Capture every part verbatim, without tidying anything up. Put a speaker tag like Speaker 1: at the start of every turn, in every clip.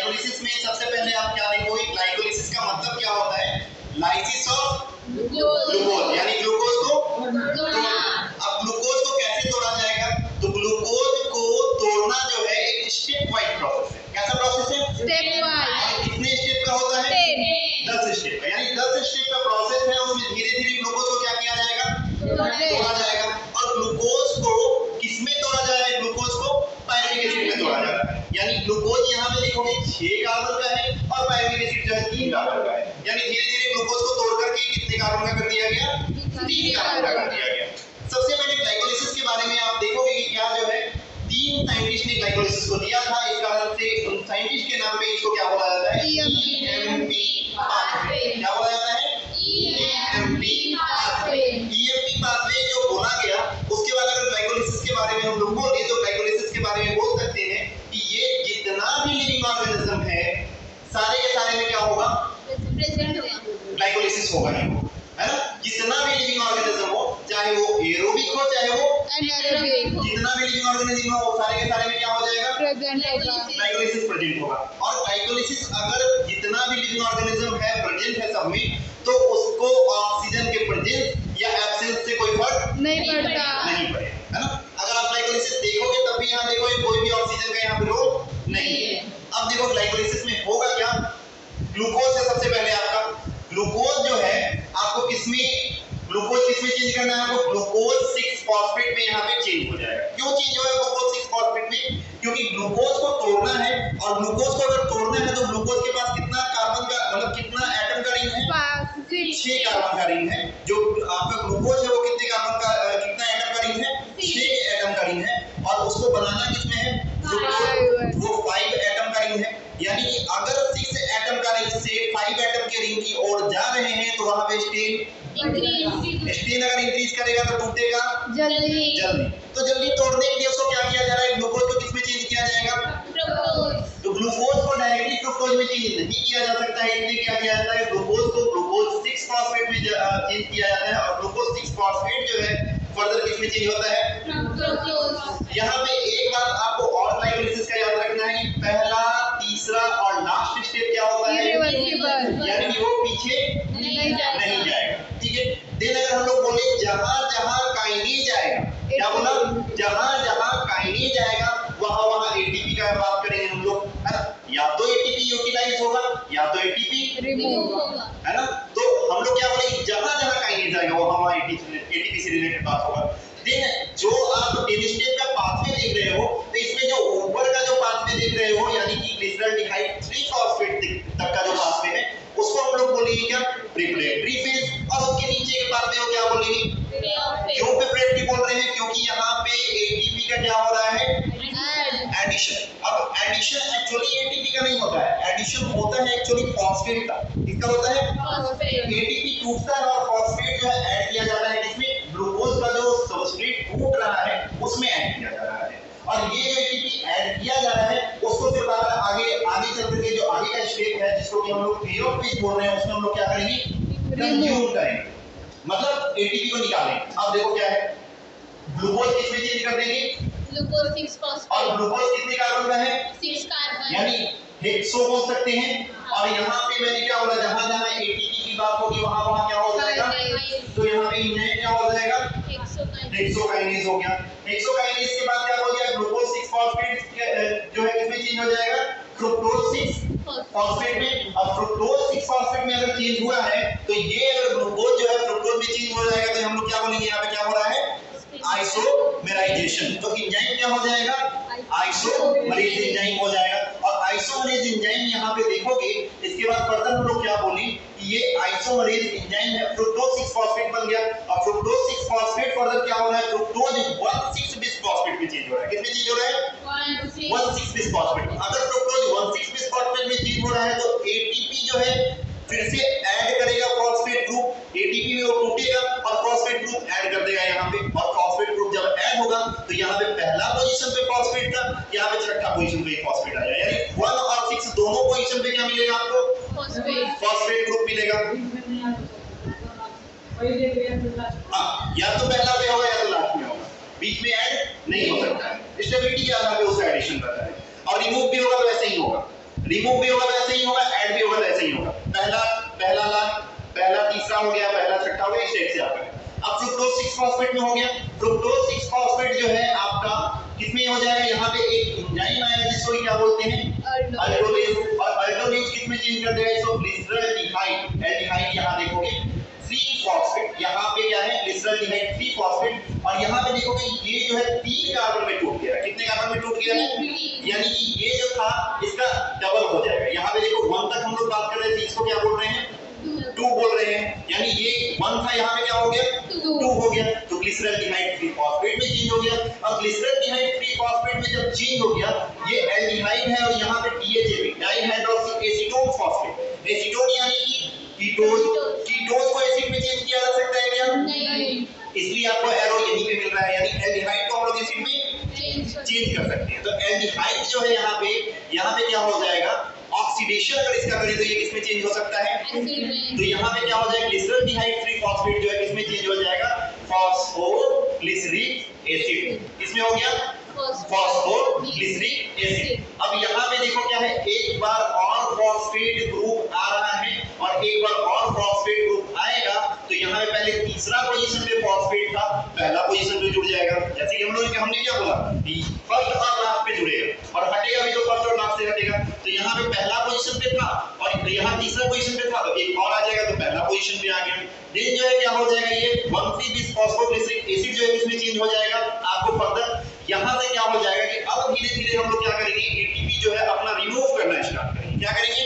Speaker 1: Glycolysis में सबसे पहले आप क्या देखोगे, ग्लाइकोलिसिस का मतलब क्या होता है, लाइसिस ऑफ ग्लूकोज, यानी ग्लूकोज को तोड़ना। अब ग्लूकोज को कैसे तोड़ा जाएगा, तो ग्लूकोज को तोड़ना जो है एक स्टेप वाइज प्रोसेस है। कैसा प्रोसेस है,
Speaker 2: स्टेप वाइज।
Speaker 1: कितने स्टेप का होता है, दस स्टेप का, यानी दस स्टेप का प्रोसेस है। उसमें धीरे धीरे ग्लूकोज को क्या किया जाएगा, तोड़ा जाएगा। और ग्लूकोज को किसमें तोड़ा जा रहा है, ग्लूकोज को पायरुविक एसिड में तोड़ा जा रहा है। यानी ग्लूकोज यहाँ पे देखोगे छह कार्बन का है और पायरुविक एसिड जो है तीन कार्बन का है। यानी धीरे धीरे ग्लूकोज को तोड़ करके कितने कार्बन का कर दिया गया, तीन कार्बन का कर दिया गया। सबसे पहले ग्लाइकोलिसिस के बारे में आप देखोगे कि क्या जो है, तीन साइंटिस्ट ने ग्लाइकोलिसिस को दिया था। इस कारण से उन साइंटिस्ट के नाम पे इसको क्या बोला जाता है, ईएमपी पाथवे। क्या बोला जाता है, ईएमपी पाथवे। ईएमपी पाथवे जो बोला गया, उसके बाद अगर ग्लाइकोलिसिस के बारे में हम लोग बोले तो ग्लाइकोलिसिस के बारे में बोल सकते हैं कि ये जितना भी लिविंग ऑर्गेनिज्म है सारे के सारे में क्या होगा, ग्लाइकोलिसिस होगा नहीं होगा, है ना। जितना भी लिविंग ऑर्गेनिज्म हो, चाहे वो एरोबिक हो चाहे वो एनारोबिक हो, जितना भी लिविंग ऑर्गेनिज्म हो सारे के सारे में क्या हो जाएगा,
Speaker 2: प्रेजेंट होगा,
Speaker 1: ग्लाइकोलिसिस प्रेजेंट होगा। और ग्लाइकोलिसिस अगर जितना भी लिविंग ऑर्गेनिज्म है प्रेजेंट है सब में, तो उसको ऑक्सीजन के प्रेजेंस या एब्सेंस से कोई फर्क
Speaker 2: नहीं पड़ता,
Speaker 1: नहीं पड़ेगा, है ना। अगर आप ग्लाइकोलिसिस देखोगे तब भी यहाँ देखोगे कोई भी ऑक्सीजन का यहाँ पे रोल नहीं है। अब देखो ग्लाइकोलिसिस में होगा क्या, ग्लूकोज है सबसे पहले आपका, ग्लूकोज जो है आपको किसमें, ग्लूकोज किसमें चेंज करना है आपको, ग्लूकोज सिक्स फॉस्फेट में यहाँ पे चेंज हो जाएगा। क्यों चेंज होगा ग्लूकोज सिक्स फॉस्फेट में, क्योंकि ग्लूकोज को तोड़ना है, और ग्लूकोज को अगर तोड़ना है तो ग्लूकोज के पास कितना कार्बन का, मतलब कितना एटम का रिंग है, छह कार्बन का रिंग है। जो आपका ग्लूकोज है वो कितने कार्बन का, कितना एटम का रिंग है, छह एटम का रिंग है। और उसको बनाना किसमें है, ग्लूकोज, वो फाइव एटम का रिंग है। यानी कि अगर सिक्स एटम का रिंग से फाइव एटम के रिंग की ओर जा रहे हैं तो वहां पे स्टेन स्टेन अगर इंक्रीज करेगा तो टूटेगा
Speaker 2: जल्दी
Speaker 1: जल्दी। तो जल्दी तोड़ने के लिए उसको क्या किया जा रहा है, ग्लूकोज को किसमें चेंज किया जाएगा, फ्रुक्टोज। तो ग्लूकोज को डायरेक्टली फ्रुक्टोज में चेंज नहीं किया जा सकता है, इसलिए क्या किया जाता है, ग्लूकोज को ग्लूकोज सिक्स फॉस्फेट में चेंज किया जाता है। और ग्लूकोज सिक्स फॉस्फेट जो है फर्दर किसमें चेंज होता है, फ्रुक्टोज। यहाँ पे एक बात आपको और ग्लाइकोलिसिस का याद रखना है, पहला तीसरा और लास्ट स्टेप क्या होता है, यानी कि वो पीछे नहीं जाएगा, ठीक है। देन अगर हम लोग बोले जहां जहां काइनेज आएगा, क्या बोला, जहां जहां काइनेज आएगा वहां वहां एटीपी का बात करेंगे हम लोग, है ना। या तो एटीपी यूटिलाइज होगा या तो एटीपी रिमूव होगा, है ना। तो हम लोग क्या बोलेंगे, जहां जहां काइनेज आएगा वहां वहां एटीपी से रिलेटेड बात होगा। देन जो आप टेन स्टेप का पाथवे देख रहे हो, तो इसमें जो ऊपर का जो पाथवे देख रहे हो, यानी कि ग्लिसरॉल्डिहाइड थ्री फॉस्फेट तक का जो पाथवे है, उसको हम लोग बोलेंगे क्या, प्रिपरेटरी फेज। और उसके नीचे के पाथवे को क्या बोलेंगे, क्यों प्रिपरेटरी बोल रहे हैं, क्योंकि यहाँ पे एटीपी का क्या हो रहा है, एडिशन। अब एडिशन एक्चुअली एटीपी का नहीं होता है, एडिशन होता है एक्चुअली फॉस्फेट का। किसका होता है, फॉस्फेट। एटीपी टूटता है और फॉस्फेट जो है ऐड किया जाता है, जिसमें ग्लूकोज का जो सबस्ट्रेट टूट रहा है उसमें ऐड किया जा रहा है। और ये जो एटीपी ऐड किया जा रहा है उसको फिर बाद आगे आगे चल करके जो आगे का स्टेप है, जिसको कि हम लोग फेज बोल रहे हैं, उसमें हम लोग क्या करेंगे, कंज्यूम करेंगे, मतलब एटीपी को निकालेंगे। अब देखो क्या है, ग्लूकोज किसमें चेंज कर देंगे, ग्लूकोज सिक्स फॉस्फेट। और ग्लूकोज कितने कार्बन का है, सिक्स कार्बन, यानी हेक्सो बोल सकते हैं। और यहाँ पे मैंने क्या बोला, जहां जहां एटीपी की बात होगी वहां वहां क्या हो जाएगा, तो यहाँ पे इन्हें क्या हो जाएगा, हेक्सोकाइनेज हो गया। हेक्सोकाइनेज के बाद क्या हो गया, ग्लूकोज सिक्स फॉस्फेट जो है किसमें चेंज हो जाएगा, फ्रुक्टोज सिक्स फॉस्फेट में। और फ्रुक्टोज सिक्स फॉस्फेट में अगर चेंज हुआ है तो ये अगर ग्लूकोज जो है फ्रुक्टोज में चेंज हो जाएगा तो हम लोग क्या बोलेंगे, यहाँ पे क्या हो रहा है, आइसोमेराइजेशन। तो एंजाइम क्या हो जाएगा, आइसोमेरेज एंजाइम हो जाएगा। और आइसोमेरेज एंजाइम यहाँ पे देखोगे, इसके बाद फर्दर हम लोग क्या बोले कि ये आइसोमेरेज एंजाइम है, फ्रुक्टोज सिक्स फॉस्फेट बन गया। और फ्रुक्टोज सिक्स फॉस्फेट फर्दर क्या हो रहा है, fructose one six bis phosphate में चेंज हो रहा है। किसमें चेंज हो रहा है, वन सिक्स बिस फॉस्फेट। अगर fructose one six bis phosphate में चेंज हो रहा है तो एटीपी जो है फिर से ऐड करेगा फॉस्फेट ग्रुप, एटीपी में वो टूटेगा और फॉस्फेट ग्रुप ऐड कर देगा यहाँ पे। और फॉस्फेट ग्रुप जब ऐड होगा तो यहाँ पे पहला पोजीशन पे फॉस्फेट था, यहाँ पे छठा पोजीशन पे फॉस्फेट आया, यानी वन और सिक्स दोनों पोजीशन पे क्या मिलेगा आपको, फॉस्फेट फॉस्फेट ग्रुप मिलेगा। हाँ, या तो पहला पे होगा या तो लास्ट में होगा, बीच में ऐड नहीं हो सकता है। स्टेबिलिटी के आधार पे उसका एडिशन करता है। और रिमूव भी होगा तो ऐसे ही होगा, रिमूव भी होगा तो ऐसे ही होगा, ऐड भी होगा तो ऐसे ही होगा। पहला पहला ला पहला तीसरा हो गया, पहला छठा हो गया, इस टाइप से आपका है। अब फ्रुक्टोज सिक्स फॉस्फेट में हो गया। फ्रुक्टोज सिक्स फॉस्फेट जो है आपका किसमें हो जाएगा, यहाँ पे एक एंजाइम आएगा जिसको क्या बोलते हैं, अल्डोलेज। और अल्डोलेज किसमें चेंज कर देगा इसको, ग्लिसरॉल्डिहाइड। एल्डिहाइड यहाँ देखोगे थ्री फॉस्फेट, यहाँ पे क्या है ग्लिसरॉल्डिहाइड थ्री फॉस्फेट। और यहाँ पे देखोगे ये जो है तीन कार्बन में टूट गया। कितने कार्बन में टूट गया है, यानी कि ये जो था इसका डबल हो जाएगा। यहाँ पे देखो वन तक हम लोग बात कर रहे थे, इसको क्या बोल रहे हैं, टू बोल रहे हैं। यानी ये वन था, यहाँ पे क्या हो गया, टू हो गया। तो ग्लिसरॉल्डिहाइड थ्री फॉस्फेट में चेंज हो गया। अब ग्लिसरॉल्डिहाइड थ्री फॉस्फेट में जब चेंज हो गया, ये एल्डिहाइड है और यहाँ पे डीएचए भी, डाइहाइड्रोक्सी एसीटोन फॉस्फेट। एसीटोन यानी कि कीटोन। कीटोन को एसिड में चेंज किया जा सकता है क्या,
Speaker 2: नहीं,
Speaker 1: इसलिए आपको एरो यहीं पे मिल रहा है। यानी एल्डिहाइड को हम लोग एसिड में चेंज कर सकते हैं। तो एल्डिहाइड जो है यहाँ पे यहाँ पे क्या हो जाएगा, ऑक्सीडेशन अगर इसका करें तो ये किसमें चेंज हो सकता है, तो यहाँ पे क्या हो जाएगा, ग्लिसरॉल्डिहाइड थ्री फॉस्फेट जो है किसमें चेंज हो जाएगा, फॉस्फोग्लिसरिक एसिड। किसमें हो गया, फॉस्फोग्लिसरिक एसिड। अब यहाँ पे देखो क्या है, एक बार और फॉस्फेट ग्रुप आ रहा है और एक बार और फॉस्फेट ग्रुप आएगा, तो यहाँ पे पहले तीसरा पोजीशन पे फॉस्फेट था, पहला पोजीशन पे जुड़ जाएगा। जैसे कि हम लोग हमने क्या बोला, फर्स्ट और लास्ट पे जुड़ेगा और हटेगा भी तो फर्स्ट और लास्ट से हटेगा। तो यहाँ पे पहला पोजीशन पे था और यहाँ तीसरा पोजीशन पे था, तो एक और आ जाएगा तो पहला पोजीशन पे आ गया। देन जो है क्या हो जाएगा, ये one three bis phosphoglyceric acid जो है किसमें चेंज हो जाएगा, आपको फर्दर यहाँ से क्या हो जाएगा कि अब धीरे धीरे हम लोग क्या करेंगे, एटीपी जो है अपना रिमूव करना स्टार्ट करेंगे। क्या करेंगे,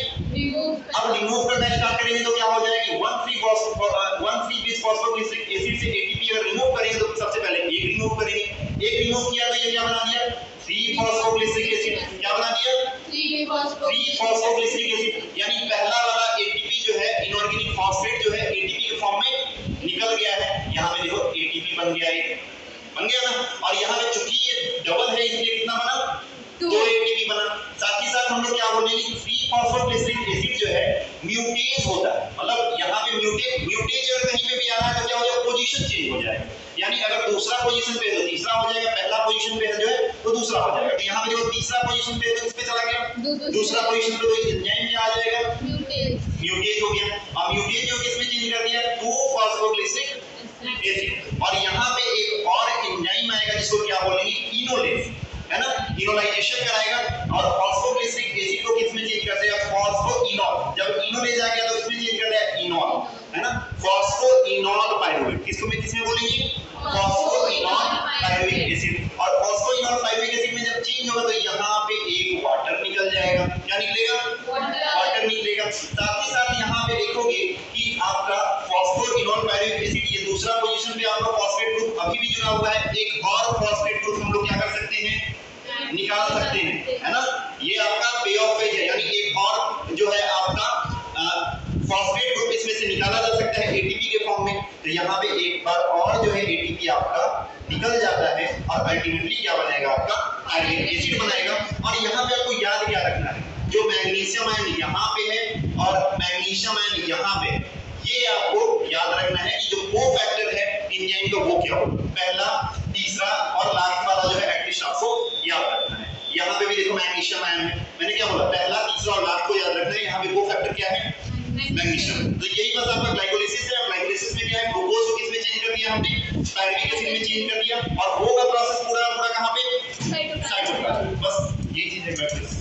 Speaker 1: अब रिमूव करना स्टार्ट करेंगे तो क्या हो जाएगी, one three one three bis phosphoglyceric acid से एटीपी अगर रिमूव करेंगे तो सबसे पहले एक रिमूव करेंगे। एक रिमूव किया तो ये क्या बना दिया, थ्री फॉस्फोग्लिसरिक एसिड। क्या बना दिया, थ्री फॉस्फोग्लिसरिक एसिड। यानी पहला वाला एटीपी जो है इनऑर्गेनिक फॉस्फेट जो है एटीपी के फॉर्म में निकल गया है। यहाँ पे देखो एटीपी बन गया है, बन गया ना। और यहाँ पे चूंकि ये डबल है इसलिए कितना बना, दो एटीपी बना। साथ ही साथ हम लोग क्या बोलेंगे, थ्री फॉस्फोग्लिसरिक एसिड जो है म्यूटेज होता है। मतलब यहाँ पे म्यूटेज म्यूटेज अगर कहीं पे भी आ रहा है तो क्या हो जाएगा, पोजीशन चेंज हो जाएगा। यानी अगर दूसरा पोजीशन पे है तो तीसरा हो जाएगा, पहला पोजीशन पे है जो है तो दूसरा हो जाएगा। तो यहाँ पे जो तीसरा पोजीशन पे है तो किस पे चला गया, दूसरा पोजीशन पे, तो एंजाइम में आ जाएगा म्यूटेज हो गया। अब म्यूटेज जो किसमें चेंज कर दिया, टू फॉस्फोग्लिसरिक एसिड। और यहाँ पे एक और एंजाइम आएगा जिसको क्या बोलेंगे, इनोलेज, है ना, इनोलाइजेशन कराएगा और फॉस्फोग्लिसरिक एसिड को किसमें चेंज कर देगा, फॉस्फोइनॉल। जब इनोलेज आ गया तो किसमें चेंज कर देगा, इनॉल, है ना, फॉस्फोइनॉल पाइरुवेट। किसको में किसमें बोलेंगे, फॉस्फोइनॉल पाइरुवेट एसिड। और फॉस्फोइनॉल पाइरुवेट एसिड में जब चेंज होगा तो यहाँ पे एक वाटर निकल जाएगा। क्या निकलेगा, वाटर निकलेगा। साथ ही साथ यहाँ पे देखोगे कि आपका फॉस्फोइनॉल पाइरुवेट एसिड ये दूसरा पोजीशन पे आपका फॉस्फेट ग्रुप अभी भी जुड़ा हुआ है। एक और फॉस्फेट ग्रुप हम लोग क्या कर सकते हैं, निकाल सकते हैं, है ना। ये आपका पे ऑफ फेज है, यानी एक और जो है आपका फॉस्फेट ग्रुप इसमें से निकाला जा सकता है एटीपी के फॉर्म में। तो यहाँ पे एक बार और जो है एटीपी आपका निकल जाता है और अल्टीमेटली क्या बनाएगा, आपका आयरन एसिड बनाएगा। और यहाँ पे आपको याद क्या रखना है, जो मैग्नीशियम आयन यहाँ पे है और मैग्नीशियम आयन यहाँ पे है, ये आपको याद रखना है कि जो को फैक्टर है एंजाइम का वो क्या होगा, पहला, तीसरा और लास्ट वाला जो है एटलीस्ट आपको याद रखना है। यहाँ पे भी देखो मैग्नीशियम आयन है, मैंने क्या बोला, पहला, तीसरा और लास्ट को याद रखना है। यहाँ पे को फैक्टर क्या है, मैग्नीशियम। तो यही बस आपका ग्लाइकोलाइसिस है। ग्लाइकोलाइसिस में क्या है, ग्लूकोज को किसमें चेंज कर दिया हमने, पायरुविक एसिड में चेंज कर दिया। और होगा प्रोसेस पूरा पूरा कहाँ पे, साइटोप्लाज्म। बस ये चीज है।